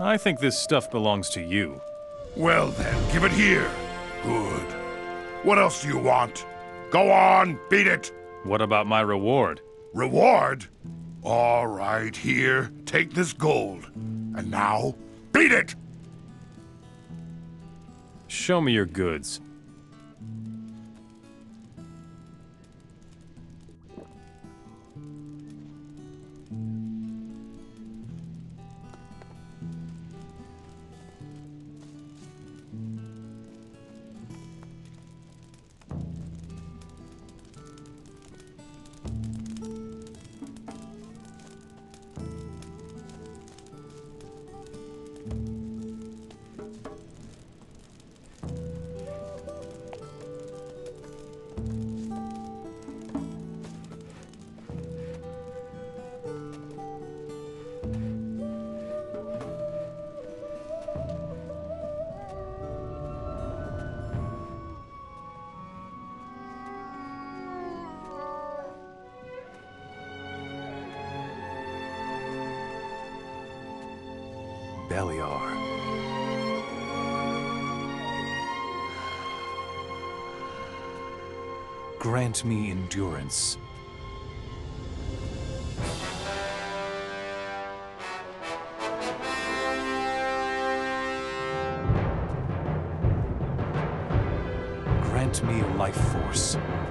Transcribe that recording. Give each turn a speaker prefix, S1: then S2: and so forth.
S1: I think this stuff belongs to you.
S2: Well then, give it here. Good. What else do you want? Go on, beat it!
S1: What about my reward?
S2: Reward? All right, here, take this gold. And now, beat it!
S1: Show me your goods. Beliar. Grant me endurance. Grant me life force.